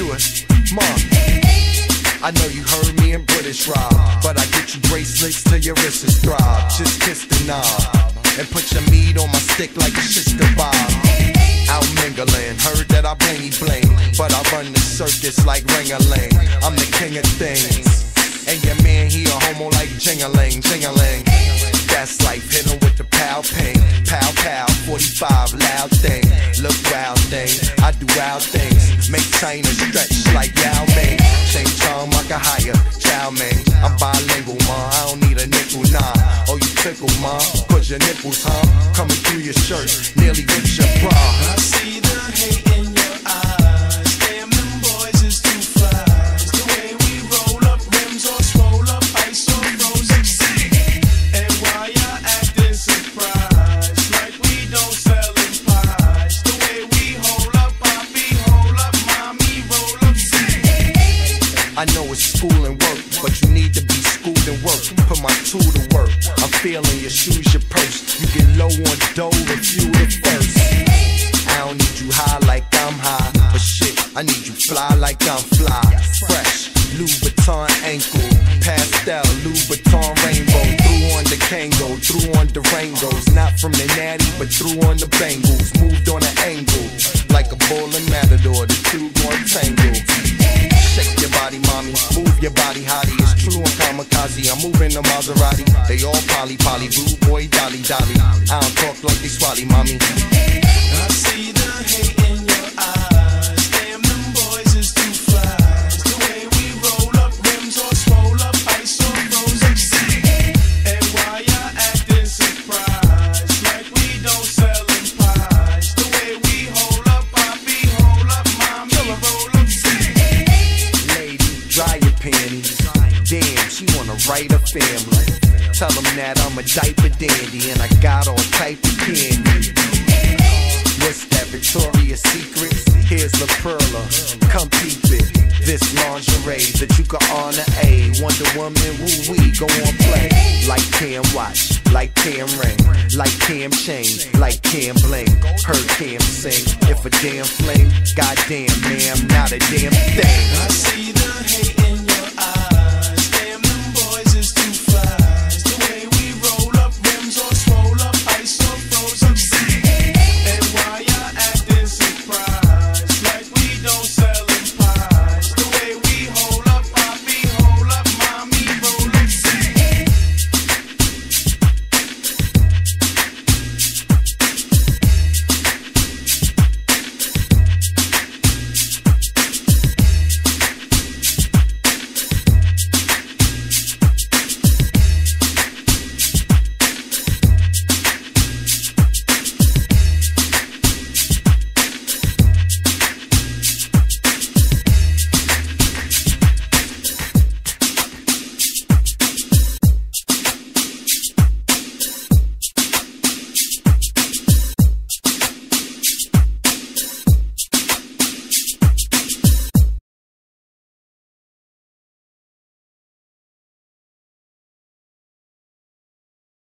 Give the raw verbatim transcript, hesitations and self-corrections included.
it. Mom, I know you heard me in British Rob, but I get you bracelets till your wrists throb. Just kiss the knob and put your meat on my stick like a sister Bob. Out mingling, heard that I blingy bling, but I run the circus like ring-a-ling. I'm the king of things, and your man he a homo like jingling, jingling. That's life, hit him with the pow ping, pow pow, forty-five loud thing. Look wild thing, I do wild things, make China stretch like Yao Ming. Change charm like a higher Chow Mein. I'm bilingual, ma, I don't need a nickel, nah. Oh, you tickle, ma, cause your nipples, huh? Coming through your shirt, nearly reach your bra. I see the hate in your eyes. Damn, them boys is too fly. The way we roll up rims or swole up ice or frozen sea. And why y'all acting surprised, like we don't sell in pies. The way we hold up, poppy, hold up, mommy, roll up, see. I know it's school and work, but you need to be schooled and work. Put my tool to work. I'm feeling your shoes, your purse. You get low on dough if you the first. I don't need you high like I'm high, but shit, I need you fly like I'm fly. Fresh, Louis Vuitton ankle, pastel, Louis Vuitton rainbow. Threw on the Kango, threw on the Rangos. Not from the natty, but threw on the Bengals. Moved on an angle, like a bull and matador. The two going tangle. Shake your body, mommy, move your body, hottie. It's true, I'm kamikaze, I'm moving the Maserati. They all poly, poly, rude boy, dolly, dolly. I don't talk like they swally, mommy. I see the hate in your eyes. Damn, them boys is too fly. The way we roll up rims or swole up ice or frozen sea. And why y'all acting surprised, like we don't sell in pies. The way we hold up, poppy, hold up, mommy, roll up, see. Dry your panties. Damn, she wanna write a family. Tell them that I'm a diaper dandy and I got all type of candy. What's that, Victoria's Secret? Here's La Perla, come peep it. This lingerie that you can honor A. Wonder Woman, woo-wee, go on play. Like Cam watch, like Cam ring, like Cam chain, like Cam bling. Heard Cam sing, if a damn fling, goddamn, man, I'm not a damn thing. I see the hate